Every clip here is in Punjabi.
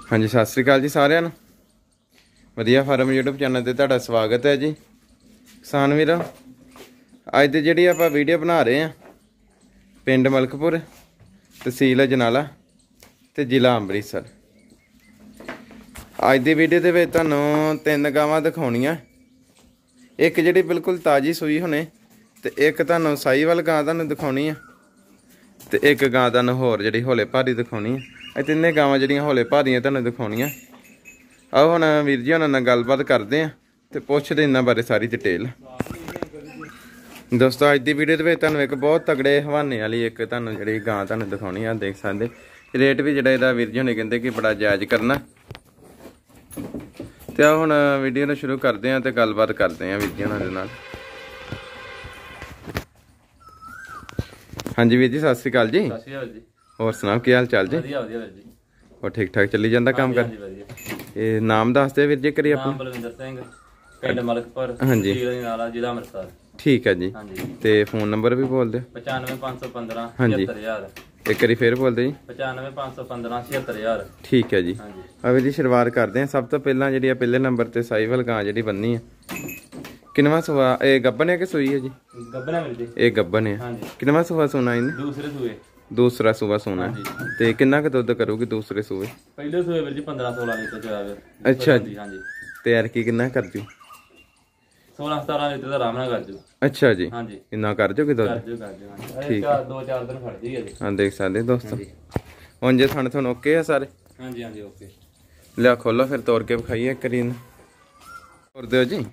हाँ जी, सत श्री अकाल जी सारिਆਂ ਨੂੰ। ਵਧੀਆ ਫਾਰਮ YouTube ਚੈਨਲ ਤੇ ਤੁਹਾਡਾ ਸਵਾਗਤ ਹੈ ਜੀ। ਕਿਸਾਨ ਵੀਰੋ, ਅੱਜ ਦੀ ਜਿਹੜੀ ਆਪਾਂ ਵੀਡੀਓ ਬਣਾ ਰਹੇ ਹਾਂ ਪਿੰਡ ਮਲਕਪੁਰ, ਤਹਿਸੀਲ ਅਜਨਾਲਾ ਤੇ ਜ਼ਿਲ੍ਹਾ ਅੰਮ੍ਰਿਤਸਰ। ਅੱਜ ਦੀ ਵੀਡੀਓ ਦੇ ਵਿੱਚ ਤੁਹਾਨੂੰ ਤਿੰਨ ਗਾਵਾਂ ਦਿਖਾਉਣੀਆਂ। ਇੱਕ ਜਿਹੜੀ ਬਿਲਕੁਲ ਤਾਜ਼ੀ ਸੂਈ ਹੋਣੇ ਤੇ ਇੱਕ ਤੁਹਾਨੂੰ ਸਾਹੀਵਾਲ ਗਾਂ ਤੁਹਾਨੂੰ ਦਿਖਾਉਣੀ ਆ ਤੇ ਇੱਕ ਗਾਂ ਤੁਹਾਨੂੰ ਹੋਰ ਜਿਹੜੀ ਹੌਲੇ ਭਾਰੀ ਦਿਖਾਉਣੀ ਆ। ਇਹ ਤਿੰਨੇ ਗਾਵਾਂ ਜਿਹੜੀਆਂ ਹੌਲੇ ਭਾਰੀਆਂ ਤੁਹਾਨੂੰ ਦਿਖਾਉਣੀਆਂ। ਆਓ ਹੁਣ ਵੀਰ ਜੀ ਉਹਨਾਂ ਨਾਲ ਗੱਲਬਾਤ ਕਰਦੇ ਆ ਤੇ ਪੁੱਛਦੇ ਇਹਨਾਂ ਬਾਰੇ ਸਾਰੀ ਡਿਟੇਲ। ਦੋਸਤੋ, ਅੱਜ ਦੀ ਵੀਡੀਓ ਦੇ ਵਿੱਚ ਤੁਹਾਨੂੰ ਇੱਕ ਬਹੁਤ ਤਗੜੇ ਹਵਾਨੇ ਵਾਲੀ ਇੱਕ ਤੁਹਾਨੂੰ ਜਿਹੜੀ ਗਾਂ ਤੁਹਾਨੂੰ ਦਿਖਾਉਣੀ ਆ। ਦੇਖ ਸਕਦੇ ਰੇਟ ਵੀ ਜਿਹੜਾ ਇਹਦਾ ਵੀਰ ਜੀ ਹੁਣੇ ਕਹਿੰਦੇ ਕਿ ਬੜਾ ਜਾਇਜ਼ ਕਰਨਾ। ਤੇ ਆ ਹੁਣ ਵੀਡੀਓ ਨੂੰ ਸ਼ੁਰੂ ਕਰਦੇ ਆ ਤੇ ਗੱਲਬਾਤ ਕਰਦੇ ਆ ਵੀਰ ਜੀ ਉਹਨਾਂ ਦੇ ਨਾਲ। ਹਾਂਜੀ ਵੀਰ ਜੀ, ਸਤਿ ਸ਼੍ਰੀ ਅਕਾਲ ਜੀ। ਸਤਿ ਸ਼੍ਰੀ ਅਕਾਲ ਜੀ। ਹੋਰ ਸੁਣਾਓ, ਕੀ ਹਾਲ ਚਾਲ ਜੀ? ਵਧੀਆ ਵਧੀਆ ਵੀਰ ਜੀ। ਹੋਰ ਠੀਕ ਠਾਕ ਚੱਲੀ ਜਾਂਦਾ ਕੰਮ ਕਰ? ਇਹ ਨਾਮ ਦੱਸ ਦਿਓ ਵੀਰ ਜੀ ਕਰੀ ਆਪਣਾ। ਨਾਮ ਬਲਵਿੰਦਰ ਸਿੰਘ, ਪਿੰਡ ਮਲਕਪੁਰ, ਹਾਂਜੀ, ਤਹਿਸੀਲ ਅਜਨਾਲਾ, ਜ਼ਿਲ੍ਹਾ ਅੰਮ੍ਰਿਤਸਰ। ਠੀਕ ਹੈ ਜੀ। ਹਾਂਜੀ। ਤੇ ਫੋਨ ਨੰਬਰ ਵੀ ਬੋਲ ਦਿਓ। 95515 ਹਾਂਜੀ, 76000। ਇੱਕ ਵਾਰੀ ਫੇਰ ਬੋਲ ਦਿਓ ਜੀ। 95515 76000। ਠੀਕ ਹੈ ਜੀ। ਹਾਂਜੀ। ਆ ਵੀਰ ਜੀ ਸ਼ੁਰੂਆਤ ਕਰਦੇ ਆ। ਸਭ ਤੋਂ ਪਹਿਲਾਂ ਜਿਹੜੀ ਆ ਪਹਿਲੇ ਨੰਬਰ ਤੇ ਸਾਹੀਵਾਲ ਗਾਂ ਜਿਹੜੀ ਬੰਨੀ ਆ, ਕਿੰਨਵਾਂ ਸੂਆ? ਇਹ ਗੱਬਨ ਹੈ ਕਿ ਸੂਈ ਹੈ ਜੀ? ਗੱਬਨ ਹੈ ਵੀਰ ਜੀ। ਇਹ ਗੱਬਨ ਹੈ। ਹਾਂਜੀ। ਕਿੰਨਵਾਂ ਸੂਆ ਸੋਨਾ ਇਹਨੇ? ਦੂਸਰੇ ਸੂਏ। ਦੂਸਰਾ ਸੂਆ ਸੋਨਾ। ਤੇ ਕਿੰਨਾ ਕੁ ਦੁੱਧ ਕਰੂਗੀ ਦੂਸਰੇ ਸੂਏ? ਪਹਿਲੇ ਸੂਏ ਵੀਰ ਜੀ 15-16 ਲੀਟਰ ਚ ਆਵੇ। ਅੱਛਾ ਜੀ। ਹਾਂਜੀ। ਤੇ ਯਾਰ ਕੀ ਕਿੰਨਾ ਕਰ ਜੂ? 16-17 ਲੀਟਰ ਦਾ ਆਰਾਮ ਨਾਲ ਕਰ ਜੂ। ਅੱਛਾ ਜੀ। ਹਾਂਜੀ। ਇੰਨਾ ਕਰ ਜੂਗੀ ਦੁੱਧ? ਕਰ ਜੂ ਹਾਂਜੀ। ਠੀਕ ਹੈ। 2-4 ਦਿਨ ਖੜਦੀ ਹੈ ਜੀ। ਹਾਂ, ਦੇਖ ਸਕਦੇ ਦੋਸਤੋ। ਹੁਣ ਜੇ ਤੁਹਾਨੂੰ ਓਕੇ ਆ ਸਾਰੇ? ਹਾਂਜੀ ਹਾਂਜੀ ਓਕੇ। ਲਿਆ ਖੋਲੋ ਫਿਰ ਤੋੜ ਕੇ ਵਿਖਾਈਏ ਇੱਕ ਵਾਰੀ ਇਹਨੂੰ। ਤੋੜ ਦਿਓ ਜੀ।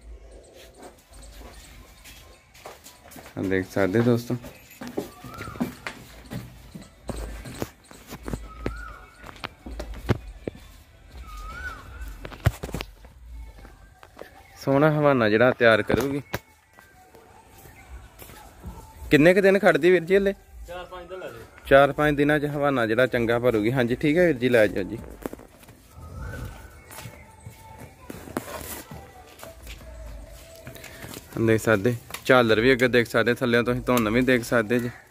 ਹਾਂ, ਦੇਖ ਸਕਦੇ ਦੋਸਤੋ। ਸੋਹਣਾ ਹਵਾਨਾ ਜਿਹੜਾ ਤਿਆਰ ਕਰੂਗੀ। ਕਿੰਨੇ ਕੁ ਦਿਨ ਖੜਦੀ ਵੀਰ ਜੀ ਹਲੇ? 4-5 ਦਿਨ ਲੈ ਜਾਓ। 4-5 ਦਿਨਾਂ ਚ ਹਵਾਨਾ ਜਿਹੜਾ ਚੰਗਾ ਭਰੂਗੀ। ਹਾਂਜੀ ਠੀਕ ਹੈ ਵੀਰ ਜੀ, ਲੈ ਜਾਓ ਜੀ। ਦੇਖ ਸਕਦੇ ਝਾਲਰ ਵੀ ਅੱਗੇ ਦੇਖ ਸਕਦੇ, ਥੱਲੇ ਤੁਸੀਂ ਧੁੰਨ ਵੀ ਦੇਖ ਸਕਦੇ ਜੀ।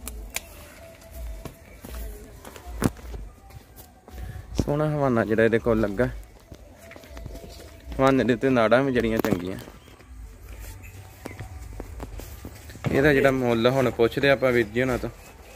ਸੋਹਣਾ ਹਵਾਨਾ ਜਿਹੜਾ ਇਹਦੇ ਕੋਲ ਲੱਗਾ। ਹਵਾਨੇ ਦੇ ਤੇ ਨਾੜਾਂ ਵੀ ਜਿਹੜੀਆਂ ਚੰਗੀਆਂ। ਇਹਦਾ ਜਿਹੜਾ ਮੁੱਲ ਹੁਣ ਪੁੱਛਦੇ ਆਪਾਂ ਵੀਰ ਜੀ ਉਹਨਾਂ ਤੋਂ।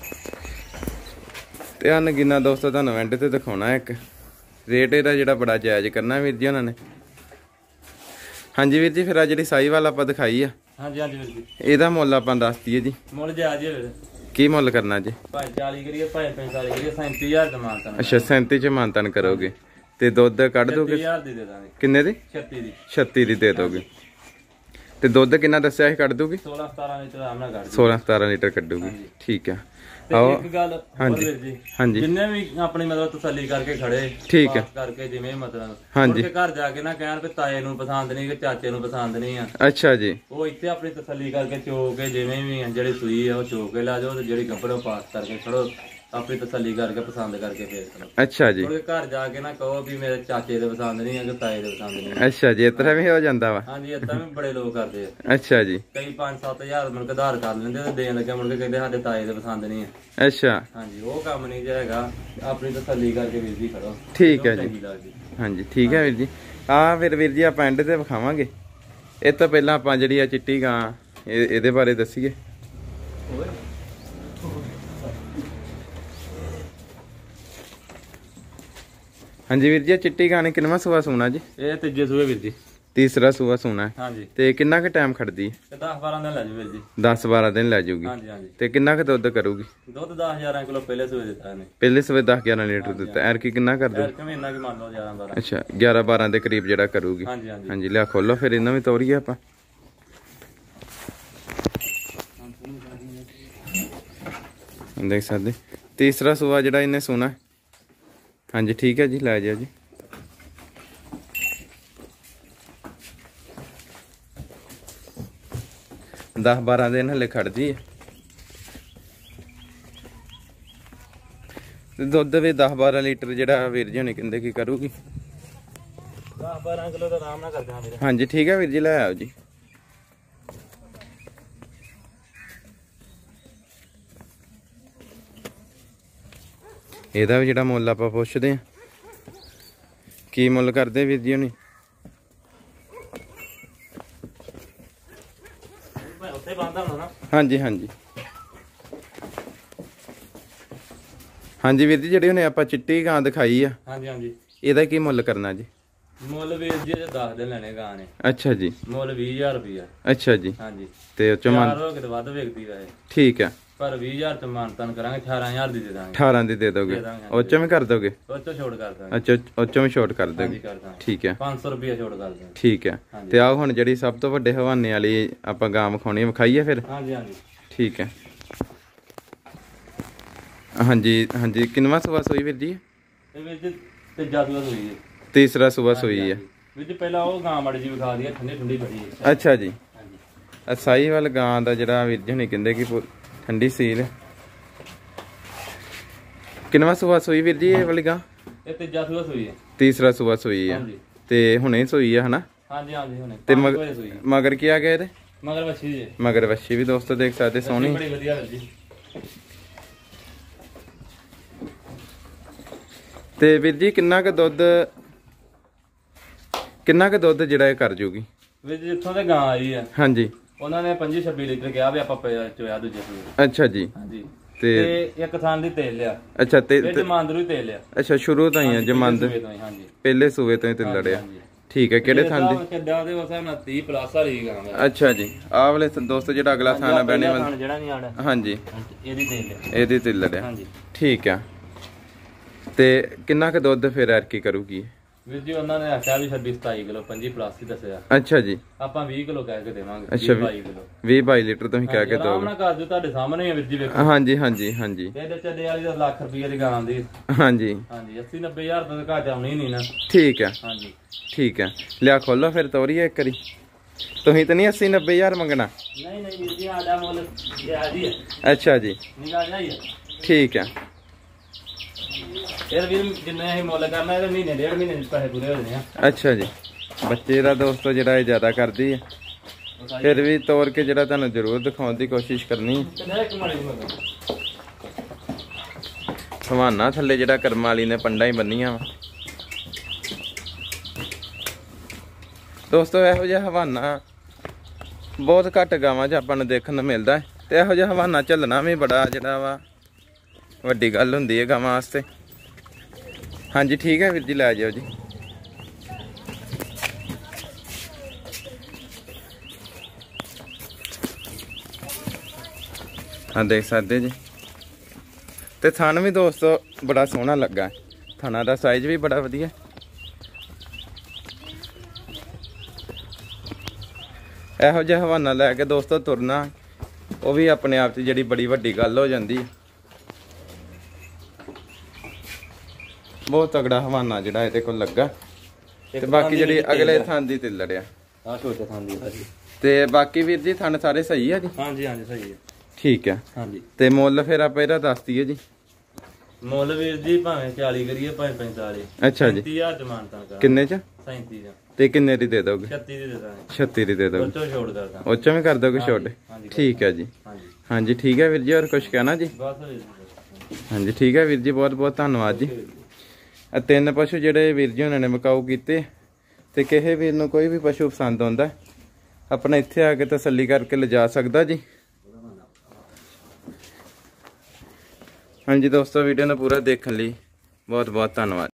ਤੇ ਆ ਨਗੀਨਾ ਦੋਸਤੋ ਤੁਹਾਨੂੰ ਐਂਡ ਤੇ ਦਿਖਾਉਣਾ ਇੱਕ। ਰੇਟ ਇਹਦਾ ਜਿਹੜਾ ਬੜਾ ਜਾਇਜ਼ ਕਰਨਾ ਵੀਰ ਜੀ ਉਹਨਾਂ ਨੇ। ਹਾਂਜੀ ਵੀਰ ਜੀ, ਫਿਰ ਆ ਜਿਹੜੀ ਸਾਹੀਵਾਲ ਆਪਾਂ ਦਿਖਾਈ ਆ, ਹਾਂਜੀ ਹਾਂਜੀ ਵੀਰ ਜੀ, ਇਹਦਾ ਮੁੱਲ ਆਪਾਂ ਦੱਸ ਦਈਏ ਜੀ। ਮੁੱਲ ਜਾਇਜ਼ ਹੈ ਵੀਰ। ਕੀ ਮੁੱਲ ਕਰਨਾ ਜੀ? ਭਾਵੇਂ 40 ਕਰੀਏ, ਭਾਵੇਂ 45 ਕਰੀਏ, 37000 ਦਾ ਮਾਨਤਾਨ। ਅੱਛਾ, 37 ਚ ਮਾਨਤਾਨ ਕਰੋਗੇ। ਤੇ ਦੁੱਧ ਕੱਢ ਦੋਗੇ? 36000 ਦੀ ਦੇ ਦਾਂਗੇ। ਕਿੰਨੇ ਦੀ? 36 ਦੀ। 36 ਦੀ ਦੇ ਦੋਗੇ। ਤੇ ਦੁੱਧ ਕਿੰਨਾ ਦੱਸਿਆ ਸੀ ਕੱਢ ਦੂਗੀ? 16-17 ਲੀਟਰ ਆਰਾਮ ਨਾਲ ਕੱਢ ਦੂਗੀ। 16-17 ਲੀਟਰ ਕੱਢੂਗੀ। ਠੀਕ ਆ। ਤੇ ਇੱਕ ਗੱਲ ਹਾਂਜੀ ਵੀਰ ਜੀ, ਹਾਂਜੀ, ਜਿੰਨੇ ਵੀ ਆਪਣੀ ਮਤਲਬ ਤਸੱਲੀ ਕਰਕੇ ਖੜੇ, ਠੀਕ ਹੈ, ਕਰਕੇ ਜਿਵੇਂ ਮਤਲਬ ਹਾਂਜੀ, ਘਰ ਜਾ ਕੇ ਨਾ ਕਹਿਣ ਵੀ ਤਾਏ ਨੂੰ ਪਸੰਦ ਨਹੀਂ ਕਿ ਚਾਚੇ ਨੂੰ ਪਸੰਦ ਨਹੀਂ ਆ। ਅੱਛਾ ਜੀ। ਉਹ ਇੱਥੇ ਆਪਣੀ ਤਸੱਲੀ ਕਰਕੇ ਚੋ ਕੇ ਜਿਵੇਂ ਵੀ ਜਿਹੜੀ ਸੂਈ ਆ ਉਹ ਚੋ ਕੇ ਲੈ ਜਾਓ ਤੇ ਜਿਹੜੀ ਗੱਭਰ ਪਾਸ ਕਰਕੇ ਖੜੋ, ਆਪਣੀ ਤਸੱਲੀ ਕਰਕੇ ਪਸੰਦ ਕਰਕੇ ਫੇਰ ਕਰੋ। ਅੱਛਾ ਜੀ। ਘਰ ਜਾ ਕੇ ਨਾ ਕਹੋ ਵੀ ਮੇਰੇ ਚਾਚੇ ਦੇ ਪਸੰਦ ਨਹੀਂ ਆ ਕਿ ਤਾਏ ਦੇ ਪਸੰਦ ਨਹੀਂ ਆ। ਅੱਛਾ ਜੀ, ਇਸ ਤਰ੍ਹਾਂ ਵੀ ਹੋ ਜਾਂਦਾ ਵਾ? ਹਾਂਜੀ, ਏਦਾਂ ਵੀ ਬੜੇ ਲੋਕ ਕਰਦੇ ਆ। ਅੱਛਾ ਜੀ। ਕਈ 5-7000 ਮੁੜ ਕੇ ਆਧਾਰ ਕਰ ਲੈਂਦੇ ਤੇ ਦੇਣ ਲੱਗੇ ਮੁੜ ਕੇ ਕਹਿੰਦੇ ਸਾਡੇ ਤਾਏ ਦੇ ਪਸੰਦ ਨਹੀਂ ਆ। ਅੱਛਾ। ਹਾਂਜੀ, ਉਹ ਕੰਮ ਨਹੀਂ ਜੇ ਹੈਗਾ। ਆਪਣੀ ਤਸੱਲੀ ਕਰਕੇ ਵੀਰ ਜੀ ਖੜੋ। ਠੀਕ ਹੈ ਜੀ। ਹਾਂਜੀ ਠੀਕ ਹੈ ਵੀਰ ਜੀ। ਆ ਫਿਰ ਵੀਰ ਜੀ ਆਪਾਂ ਐਂਡ ਤੇ ਵਿਖਾਵਾਂਗੇ। ਇਹ ਤੋਂ ਪਹਿਲਾਂ ਆਪਾਂ ਜਿਹੜੀ ਆ ਚਿੱਟੀ ਗਾਂ ਇਹਦੇ ਬਾਰੇ ਦੱਸੀਏ। ਹਾਂਜੀ ਵੀਰ ਜੀ, ਚਿੱਟੀ ਗਾਂ ਨੇ ਕਿੰਨਵਾਂ ਸੂਆ ਸੋਨਾ ਜੀ? ਇਹ ਤੀਜੇ ਸੂਏ ਵੀਰ ਜੀ। ਤੀਸਰਾ ਸੂਆ ਸੋਨਾ ਹੈ। ਹਾਂਜੀ। ਤੇ ਕਿੰਨਾ ਕੁ ਟਾਈਮ ਖੜਦੀ? 10-12 ਦਿਨ ਲੈ ਜੂ ਵੀਰ ਜੀ। 10-12 ਦਿਨ ਲੈ ਜੂਗੀ। ਹਾਂਜੀ ਹਾਂਜੀ। ਤੇ ਕਿੰਨਾ ਕੁ ਦੁੱਧ ਕਰੂਗੀ? ਦੁੱਧ 10-11 ਕਿਲੋ ਪਹਿਲੇ ਸੂਏ ਦਿੱਤਾ ਇਹਨੇ। ਪਹਿਲੇ ਸੂਏ 10-11 ਲੀਟਰ ਦਿੱਤਾ। ਐਰ ਕੀ ਕਿੰਨਾ ਕਰ ਦੋ? ਮਹੀਨਾ ਕੀ ਮੰਨ ਲਓ 11-12। ਅੱਛਾ, 11-12 ਦੇ ਕਰੀਬ ਜਿਹੜਾ ਕਰੂਗੀ। ਹਾਂਜੀ ਹਾਂਜੀ। ਹਾਂਜੀ, ਲਿਆ ਖੋਲੋ ਫਿਰ ਇਹਨਾਂ ਵੀ ਤੋਰੀਏ ਆਪਾਂ। ਦੇਖ ਸਕਦੇ ਤੀਸਰਾ ਸੂਆ ਜਿਹੜਾ ਇਹਨੇ ਸੋਨਾ। ਹਾਂਜੀ ਠੀਕ ਹੈ ਜੀ, ਲੈ ਜਾਓ ਜੀ। 10-12 ਦਿਨ ਹਲੇ ਖੜਦੀ ਹੈ। ਤੇ ਦੁੱਧ ਵੀ 10-12 ਲੀਟਰ ਜਿਹੜਾ ਵੀਰ ਜੀ ਹੁਣੇ ਕਹਿੰਦੇ ਕੀ ਕਰੂਗੀ? 10-12 ਕਿਲੋ ਦਾ ਆਰਾਮ ਨਾਲ ਕਰ ਦੇਣਾ ਵੀਰੇ। ਹਾਂਜੀ ਠੀਕ ਹੈ ਵੀਰ ਜੀ, ਲੈ ਆਓ ਜੀ। ਇਹਦਾ ਵੀ ਜਿਹੜਾ ਮੁੱਲ ਆਪਾਂ ਪੁੱਛਦੇ ਆ ਕੀ ਮੁੱਲ ਕਰਦੇ ਵੀਰ ਜੀ ਹੁਣੀ? ਉੱਥੇ ਬੰਦਾ ਹੋਣਾ ਨਾ। ਹਾਂਜੀ ਹਾਂਜੀ ਹਾਂਜੀ ਵੀਰ ਜੀ, ਜਿਹੜੀ ਹੁਣੇ ਆਪਾਂ ਚਿੱਟੀ ਗਾਂ ਦਿਖਾਈ ਆ, ਹਾਂਜੀ ਹਾਂਜੀ, ਇਹਦਾ ਕੀ ਮੁੱਲ ਕਰਨਾ ਜੀ? ਮੁੱਲ ਵੀਰ ਜੀ 10 ਦਿਨ ਲੈਣੇ ਗਾਂ ਨੇ। ਅੱਛਾ ਜੀ। ਮੁੱਲ 20000 ਰੁਪਇਆ। ਅੱਛਾ ਜੀ। ਹਾਂਜੀ। ਤੇ ਉਹ ਚ ਹੋ ਕੇ ਵੱਧ ਵੇਚਦੀ ਵੈਸੇ। ਠੀਕ ਆ, ਪਰ 20000 ਚ ਮਾਨਤਾਨ ਕਰਾਂਗੇ, 18000 ਦੀ ਦੇ ਦਾਂਗੇ। 18 ਦੀ ਦੇ ਦੋਗੇ? ਉਹ ਚ ਵੀ ਕਰ ਦੋਗੇ? ਉਹ ਚ ਛੋਟ ਕਰ ਦਾਂਗੇ। ਅੱਛਾ, ਉਹ ਚ ਵੀ ਛੋਟ ਕਰ ਦੋਗੇ? ਠੀਕ ਹੈ, 500 ਰੁਪਇਆ ਛੋਟ ਕਰ ਦਾਂਗੇ। ਠੀਕ ਹੈ। ਤੇ ਆਹ ਹੁਣ ਜਿਹੜੀ ਸਭ ਤੋਂ ਵੱਡੇ ਹਵਾਨੇ ਵਾਲੀ ਆਪਾਂ ਗਾਂ ਵਿਖਾਉਣੀ ਵਿਖਾਈਏ ਫਿਰ? ਹਾਂਜੀ ਹਾਂਜੀ, ਠੀਕ ਹੈ। ਹਾਂਜੀ ਹਾਂਜੀ, ਕਿੰਨਵਾਂ ਸੂਆ ਸੋਈ ਵੀਰ ਜੀ? ਇਹ ਵੀਰ ਜੀ ਤੀਜਾ ਸੂਆ ਸੋਈ ਹੈ। ਤੀਸਰਾ ਸੂਆ ਸੋਈ ਹੈ ਵੀਰ ਜੀ। ਪਹਿਲਾਂ ਉਹ ਗਾਂ ਮੜੀ ਜੀ ਵਿਖਾ ਦੀ, ਠੰਡੀ ਠੰਡੀ ਬੜੀ ਹੈ। ਅੱਛਾ ਜੀ। ਹਾਂਜੀ। ਸਾਹੀਵਾਲ ਗਾਂ ਦਾ ਜਿਹੜਾ ਵੀਰ ਜੀ ਨੇ ਕਹਿੰਦੇ ਕਿ ਠੰਡੀ ਸੀਲ। ਕਿੰਨਵਾਂ ਸੂਆ ਸੋਈ ਵੀਰ ਜੀ ਇਹ ਵਾਲੀ ਗਾਂ? ਇਹ ਤੀਜਾ ਸੂਆ ਸੋਈ ਹੈ। ਤੀਸਰਾ ਸੂਆ ਸੋਈ ਹੈ। ਤੇ ਹੁਣੇ ਸੋਈ ਹੈ ਹਨਾ? ਹਾਂਜੀ ਹਾਂਜੀ, ਹੁਣੇ। ਤੇ ਮਗਰ ਕੀ ਆ ਗਿਆ ਇਹਦੇ? ਮਗਰ ਵੱਛੀ ਜੀ। ਮਗਰ ਵੱਛੀ ਵੀ ਦੋਸਤੋ ਦੇਖ ਸਕਦੇ, ਸੋਹਣੀ ਬੜੀ ਵਧੀਆ ਵੀਰ ਜੀ। ਤੇ ਵੀਰ ਜੀ ਕਿੰਨਾ ਕੁ ਦੁੱਧ ਜਿਹੜਾ ਇਹ ਕਰ ਜੂਗੀ? ਵੀਰ ਜੀ ਜਿੱਥੋਂ ਤੇ ਗਾਂ ਆਈ ਆ, ਹਾਂਜੀ, ਉਹਨਾਂ ਨੇ 25-26 ਲੀਟਰ ਕਿਹਾ ਵੀ ਆਪਾਂ ਚੋਇਆ ਦੂਜੇ ਸੂਏ। ਅੱਛਾ ਜੀ। ਹਾਂਜੀ। ਤੇ ਇੱਕ ਥਾਂ ਦੀ ਤੇਲ ਲਿਆ। ਅੱਛਾ। ਤੇ ਜਮਾਂਦਰੂ ਹੀ ਤੇਲ ਲਿਆ। ਅੱਛਾ, ਸ਼ੁਰੂ ਤੋਂ ਹੀ ਆ ਜਮਾਂਦ? ਹਾਂਜੀ, ਪਹਿਲੇ ਸੂਏ ਤੋਂ ਹੀ ਤੇਲ ਲੜਿਆ। ਠੀਕ ਹੈ। ਕਿਹੜੇ ਥਾਂ ਦੀ? ਕਿੱਦਾਂ ਦੇ ਵਸਾ ਨਾ 30 ਪਲੱਸ ਵਾਲੀ ਗਾਂ ਹੈ। ਅੱਛਾ ਜੀ। ਆਹ ਵਾਲੇ ਦੋਸਤੋ ਜਿਹੜਾ ਅਗਲਾ ਥਾਂ ਆ ਬੈਣੇ ਵਾਲਾ ਜਿਹੜਾ ਨਹੀਂ ਆੜਾ, ਹਾਂਜੀ, ਇਹਦੀ ਤੇਲ ਲਿਆ। ਇਹਦੀ ਤੇਲ ਲੜਿਆ। ਹਾਂਜੀ, ਠੀਕ ਆ। ਤੇ ਕਿੰਨਾ ਕੁ ਦੁੱਧ ਫਿਰ ਐਰਕੀ ਕਰੂਗੀ ਵੀਰ ਜੀ? ਉਹਨਾਂ ਨੇ ਆਖਿਆ ਵੀ 26-27 ਕਿਲੋ, 25 ਪਲੱਸ ਹੀ ਦੱਸਿਆ। ਅੱਛਾ ਜੀ। ਆਪਾਂ 20 ਕਿਲੋ ਕਹਿ ਕੇ ਦੇਵਾਂਗੇ। ਅੱਛਾ, 22 ਕਿਲੋ, 20-22 ਲੀਟਰ ਤੁਸੀਂ ਕਹਿ ਕੇ ਦੋਗੇ? ਆਰਾਮ ਨਾਲ ਕਰ ਦਿਓ, ਤੁਹਾਡੇ ਸਾਹਮਣੇ ਹੈ ਵੀਰ ਜੀ, ਵੇਖੋ। ਹਾਂਜੀ ਹਾਂਜੀ ਹਾਂਜੀ। ਇਹਦੇ ਚੱਲੇ ਵਾਲੀ ਦਾ ਲੱਖ ਰੁਪਏ ਦੀ ਗਾਂ ਦੀ। ਹਾਂਜੀ ਹਾਂਜੀ, 80-90 ਹਜ਼ਾਰ ਤੋਂ ਘੱਟ ਆਉਣੀ ਨਹੀਂ ਨਾ। ਠੀਕ ਹੈ। ਹਾਂਜੀ, ਠੀਕ ਹੈ। ਲਿਆ ਖੋਲੋ ਫਿਰ ਤੋਰੀਏ ਇੱਕ ਵਾਰੀ। ਤੁਸੀਂ ਤਾਂ ਨਹੀਂ 80-90 ਹਜ਼ਾਰ ਮੰਗਣਾ? ਨਹੀਂ ਨਹੀਂ ਵੀਰ ਜੀ, ਆਡਾ ਮੁੱਲ ਜੀ ਹੈ। ਅੱਛਾ ਜੀ। ਨਿਗਾਹ ਜਾਈ ਹੈ। ਠੀਕ ਹੈ। ਫਿਰ ਵੀ ਜਿੰਨੇ ਅਸੀਂ ਮੁੱਲ ਕਰਨਾ, ਇਹਦੇ ਮਹੀਨੇ 1.5 ਮਹੀਨੇ ਦੇ ਪੈਸੇ ਪੂਰੇ ਹੋ ਜਾਣੇ ਆ। ਅੱਛਾ ਜੀ। ਬੱਚੇ ਦਾ ਦੋਸਤੋ ਜਿਹੜਾ ਇਹ ਜ਼ਿਆਦਾ ਕਰਦੀ ਹੈ, ਫਿਰ ਵੀ ਤੋੜ ਕੇ ਜਿਹੜਾ ਤੁਹਾਨੂੰ ਜ਼ਰੂਰ ਦਿਖਾਉਣ ਦੀ ਕੋਸ਼ਿਸ਼ ਕਰਨੀ ਹੈ। ਹਵਾਨਾ ਥੱਲੇ ਜਿਹੜਾ ਕਰਮ ਵਾਲੀ ਨੇ ਪੰਡਾ ਹੀ ਬੰਨੀਆਂ ਵਾ ਦੋਸਤੋ। ਇਹੋ ਜਿਹਾ ਹਵਾਨਾ ਬਹੁਤ ਘੱਟ ਗਾਵਾਂ 'ਚ ਆਪਾਂ ਨੂੰ ਦੇਖਣ ਨੂੰ ਮਿਲਦਾ ਹੈ, ਤੇ ਇਹੋ ਜਿਹਾ ਹਵਾਨਾ ਝੱਲਣਾ ਵੀ ਬੜਾ ਜਿਹੜਾ ਵਾ ਵੱਡੀ ਗੱਲ ਹੁੰਦੀ ਹੈ ਗਾਵਾਂ ਵਾਸਤੇ। ਹਾਂਜੀ ਠੀਕ ਹੈ ਵੀਰ ਜੀ, ਲੈ ਜਾਓ ਜੀ। ਹਾਂ ਦੇਖ ਸਕਦੇ ਜੀ। ਤੇ ਥਣ ਵੀ ਦੋਸਤੋ ਬੜਾ ਸੋਹਣਾ ਲੱਗਾ, ਥਣਾ ਦਾ ਸਾਈਜ਼ ਵੀ ਬੜਾ ਵਧੀਆ। ਇਹੋ ਜਿਹਾ ਹਵਾਨਾ ਲੈ ਕੇ ਦੋਸਤੋ ਤੁਰਨਾ, ਉਹ ਵੀ ਆਪਣੇ ਆਪ 'ਚ ਜਿਹੜੀ ਬੜੀ ਵੱਡੀ ਗੱਲ ਹੋ ਜਾਂਦੀ ਹੈ। ਬਹੁਤ ਤਗੜਾ ਹਵਾਨਾ ਜਿਹੜਾ ਇਹਦੇ ਕੋਲ ਲੱਗਾ। ਤੇ ਬਾਕੀ ਜਿਹੜੀ ਅਗਲੇ ਥਾਂ ਦੀ ਤੇ ਲੜਿਆ ਆ, ਛੋਟੇ ਥਾਂ ਦੀ। ਤੇ ਬਾਕੀ ਵੀਰ ਜੀ ਥਣ ਸਾਰੇ ਸਹੀ ਆ ਜੀ? ਹਾਂਜੀ ਹਾਂਜੀ ਸਹੀ ਹੈ। ਠੀਕ ਹੈ। ਹਾਂਜੀ। ਤੇ ਮੁੱਲ ਫਿਰ ਆਪਾਂ ਇਹਦਾ ਦੱਸ ਦਈਏ ਜੀ? ਮੁੱਲ ਵੀਰ ਜੀ ਭਾਵੇਂ 40 ਕਰੀਏ ਭਾਵੇਂ 45। ਅੱਛਾ ਜੀ। 30000 ਚ ਮਾਨਤਾ ਕਰਾਂ। ਕਿੰਨੇ ਚ? 37 ਦਾ। ਤੇ ਕਿੰਨੇ ਦੀ ਦੇ ਦੋਗੇ? 36 ਦੀ ਦੇ ਦਾਂਗੇ। 36 ਦੀ ਦੇ ਦੋਗੇ? ਉਹ ਚੋਂ ਛੋੜ ਕਰਦਾ। ਉਹ ਚੋਂ ਵੀ ਕਰ ਦੋਗੇ ਛੋਟ? ਠੀਕ ਹੈ ਜੀ। ਹਾਂਜੀ ਠੀਕ ਹੈ ਵੀਰ ਜੀ। ਹੋਰ ਕੁਝ ਕਹਿਣਾ ਜੀ? ਹਾਂਜੀ ਠੀਕ ਹੈ ਵੀਰ ਜੀ, ਬਹੁਤ ਬਹੁਤ ਧੰਨਵਾਦ ਜੀ। ਤਿੰਨ ਪਸ਼ੂ ਜਿਹੜੇ ਵੀਰ ਜੀ ਉਹਨਾਂ ਨੇ ਵਿਕਾਊ ਕੀਤੇ, ਤੇ ਕਿਸੇ ਵੀਰ ਨੂੰ ਕੋਈ ਵੀ ਪਸ਼ੂ ਪਸੰਦ ਆਉਂਦਾ ਆਪਣਾ ਇੱਥੇ ਆ ਕੇ ਤਸੱਲੀ ਕਰਕੇ ਲਿਜਾ ਸਕਦਾ ਜੀ। ਹਾਂਜੀ ਦੋਸਤੋ, ਵੀਡੀਓ ਨੂੰ ਪੂਰਾ ਦੇਖਣ ਲਈ ਬਹੁਤ ਬਹੁਤ ਧੰਨਵਾਦ।